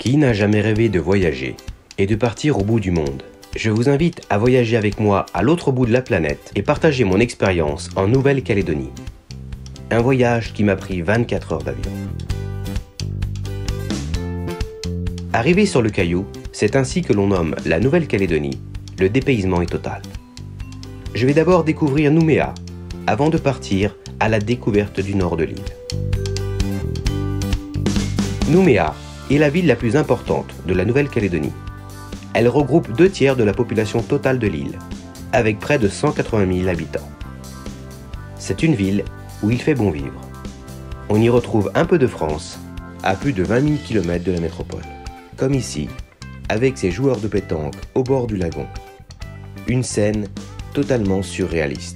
Qui n'a jamais rêvé de voyager et de partir au bout du monde? Je vous invite à voyager avec moi à l'autre bout de la planète et partager mon expérience en Nouvelle-Calédonie. Un voyage qui m'a pris 24 heures d'avion. Arrivé sur le Caillou, c'est ainsi que l'on nomme la Nouvelle-Calédonie. Le dépaysement est total. Je vais d'abord découvrir Nouméa, avant de partir à la découverte du nord de l'île. Nouméa est la ville la plus importante de la Nouvelle-Calédonie. Elle regroupe 2/3 de la population totale de l'île, avec près de 180 000 habitants. C'est une ville où il fait bon vivre. On y retrouve un peu de France, à plus de 20 000 km de la métropole. Comme ici, avec ses joueurs de pétanque au bord du lagon. Une scène totalement surréaliste.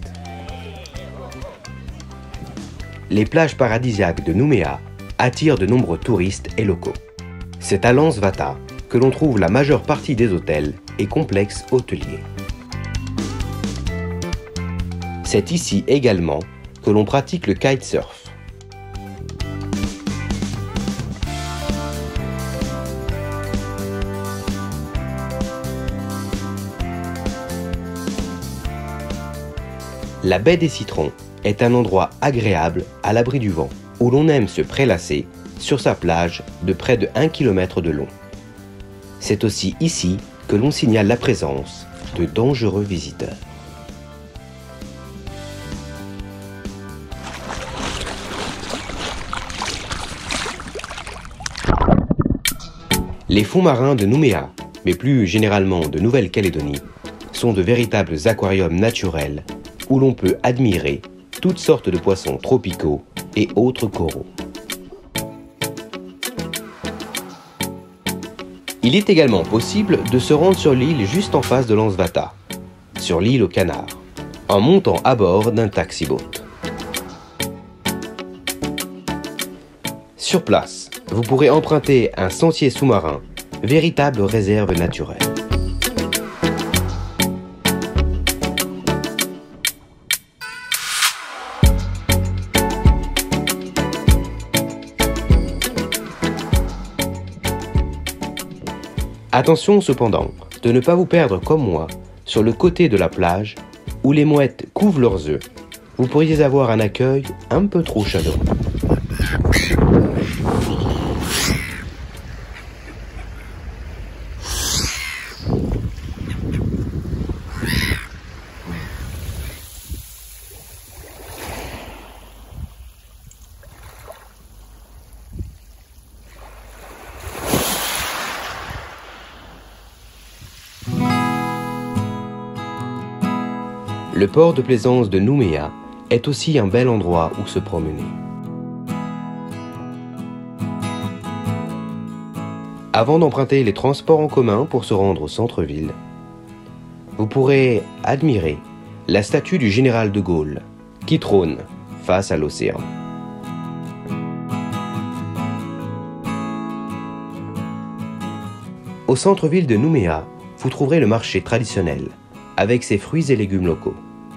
Les plages paradisiaques de Nouméa attirent de nombreux touristes et locaux. C'est à Lansvata que l'on trouve la majeure partie des hôtels et complexes hôteliers. C'est ici également que l'on pratique le kitesurf. La baie des Citrons est un endroit agréable à l'abri du vent, où l'on aime se prélasser sur sa plage de près de 1 km de long. C'est aussi ici que l'on signale la présence de dangereux visiteurs. Les fonds marins de Nouméa, mais plus généralement de Nouvelle-Calédonie, sont de véritables aquariums naturels où l'on peut admirer toutes sortes de poissons tropicaux et autres coraux. Il est également possible de se rendre sur l'île juste en face de Lansvata, sur l'île aux canards, en montant à bord d'un taxi-boat. Sur place, vous pourrez emprunter un sentier sous-marin, véritable réserve naturelle. Attention cependant de ne pas vous perdre comme moi sur le côté de la plage où les mouettes couvent leurs œufs. Vous pourriez avoir un accueil un peu trop chaleureux. Le port de plaisance de Nouméa est aussi un bel endroit où se promener. Avant d'emprunter les transports en commun pour se rendre au centre-ville, vous pourrez admirer la statue du général de Gaulle qui trône face à l'océan. Au centre-ville de Nouméa, vous trouverez le marché traditionnel avec ses fruits et légumes locaux.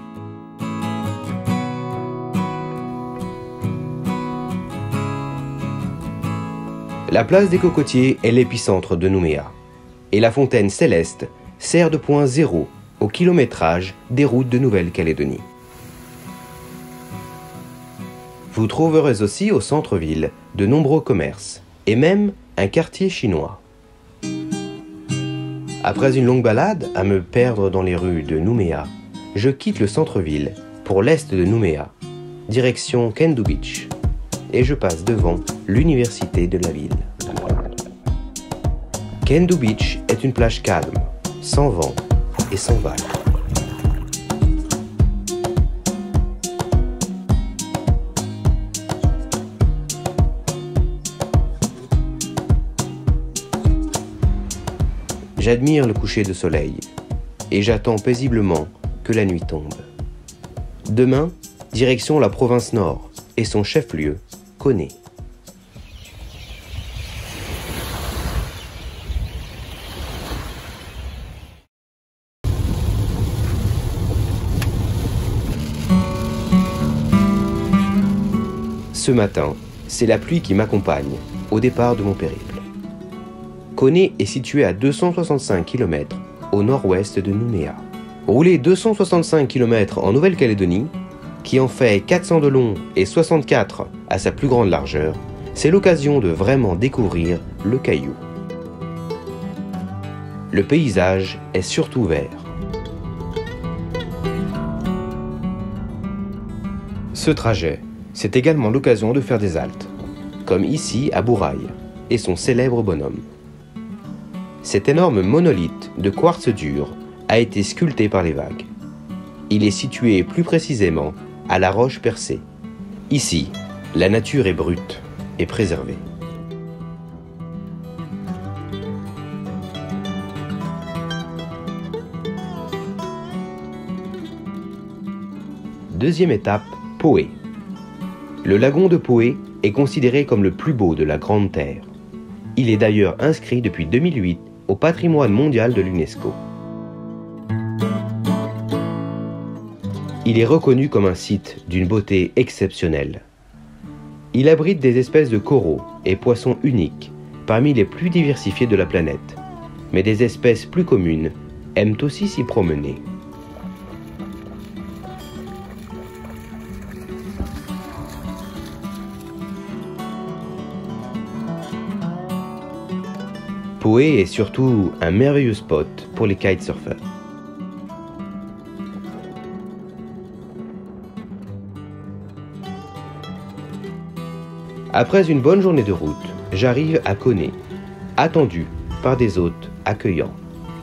La place des Cocotiers est l'épicentre de Nouméa et la fontaine Céleste sert de point zéro au kilométrage des routes de Nouvelle-Calédonie. Vous trouverez aussi au centre-ville de nombreux commerces et même un quartier chinois. Après une longue balade à me perdre dans les rues de Nouméa, je quitte le centre-ville pour l'est de Nouméa, direction Kendu Beach, et je passe devant l'université de la ville. Kendu Beach est une plage calme, sans vent et sans vagues. J'admire le coucher de soleil et j'attends paisiblement que la nuit tombe. Demain, direction la province Nord et son chef-lieu, Koné. Ce matin, c'est la pluie qui m'accompagne au départ de mon périple. Koné est situé à 265 km au nord-ouest de Nouméa. Rouler 265 km en Nouvelle-Calédonie, qui en fait 400 de long et 64 à sa plus grande largeur, c'est l'occasion de vraiment découvrir le Caillou. Le paysage est surtout vert. Ce trajet, c'est également l'occasion de faire des haltes, comme ici à Bouraille et son célèbre bonhomme. Cet énorme monolithe de quartz dur a été sculpté par les vagues. Il est situé plus précisément à la roche percée. Ici, la nature est brute et préservée. Deuxième étape, Poé. Le lagon de Poé est considéré comme le plus beau de la Grande Terre. Il est d'ailleurs inscrit depuis 2008 au patrimoine mondial de l'UNESCO. Il est reconnu comme un site d'une beauté exceptionnelle. Il abrite des espèces de coraux et poissons uniques, parmi les plus diversifiés de la planète. Mais des espèces plus communes aiment aussi s'y promener. Poé est surtout un merveilleux spot pour les kitesurfers. Après une bonne journée de route, j'arrive à Koné, attendu par des hôtes accueillants.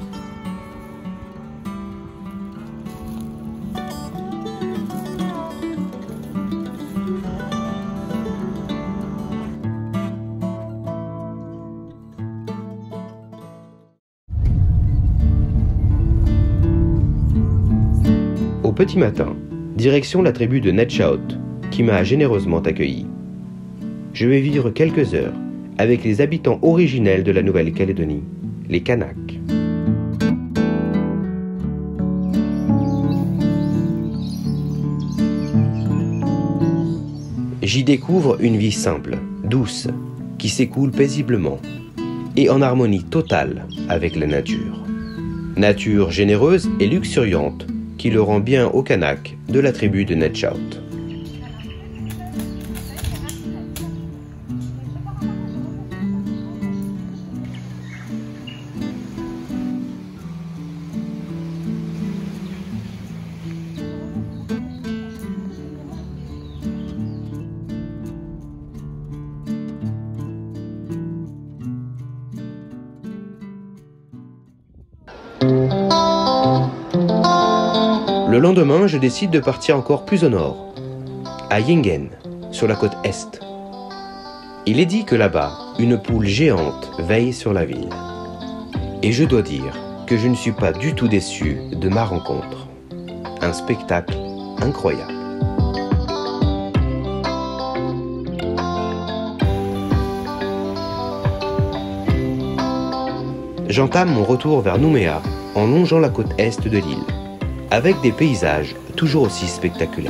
Au petit matin, direction la tribu de Netchaot, qui m'a généreusement accueilli. Je vais vivre quelques heures avec les habitants originels de la Nouvelle-Calédonie, les Kanaks. J'y découvre une vie simple, douce, qui s'écoule paisiblement et en harmonie totale avec la nature. Nature généreuse et luxuriante qui le rend bien aux Kanaks de la tribu de Netchaot. Le lendemain, je décide de partir encore plus au nord, à Yingen, sur la côte est. Il est dit que là-bas, une poule géante veille sur la ville. Et je dois dire que je ne suis pas du tout déçu de ma rencontre. Un spectacle incroyable. J'entame mon retour vers Nouméa en longeant la côte est de l'île, avec des paysages toujours aussi spectaculaires.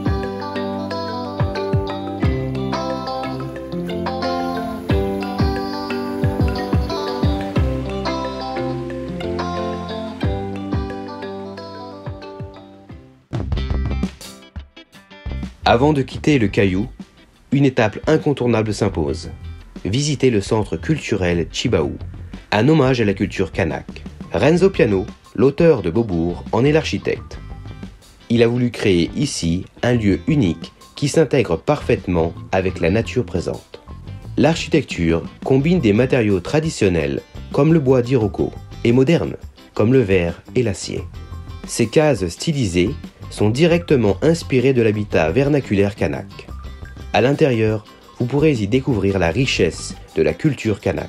Avant de quitter le Caillou, une étape incontournable s'impose. Visiter le centre culturel Tjibaou, un hommage à la culture kanak. Renzo Piano, l'auteur de Beaubourg, en est l'architecte. Il a voulu créer ici un lieu unique qui s'intègre parfaitement avec la nature présente. L'architecture combine des matériaux traditionnels comme le bois d'Iroko et modernes comme le verre et l'acier. Ces cases stylisées sont directement inspirées de l'habitat vernaculaire kanak. À l'intérieur, vous pourrez y découvrir la richesse de la culture kanak.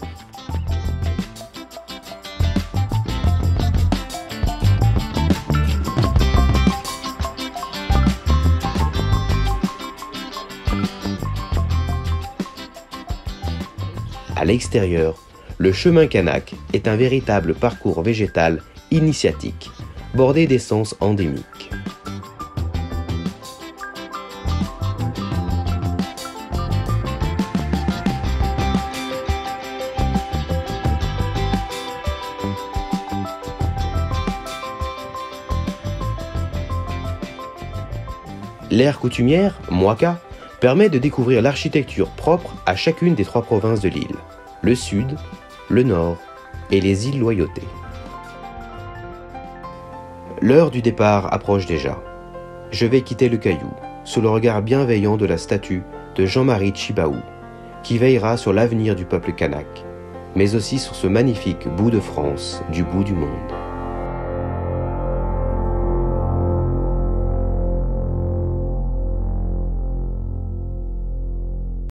À l'extérieur, le chemin kanak est un véritable parcours végétal initiatique, bordé d'essences endémiques. L'aire coutumière, Mwaka, permet de découvrir l'architecture propre à chacune des 3 provinces de l'île, le sud, le nord et les îles Loyauté. L'heure du départ approche déjà. Je vais quitter le caillou, sous le regard bienveillant de la statue de Jean-Marie Tjibaou, qui veillera sur l'avenir du peuple kanak, mais aussi sur ce magnifique bout de France du bout du monde.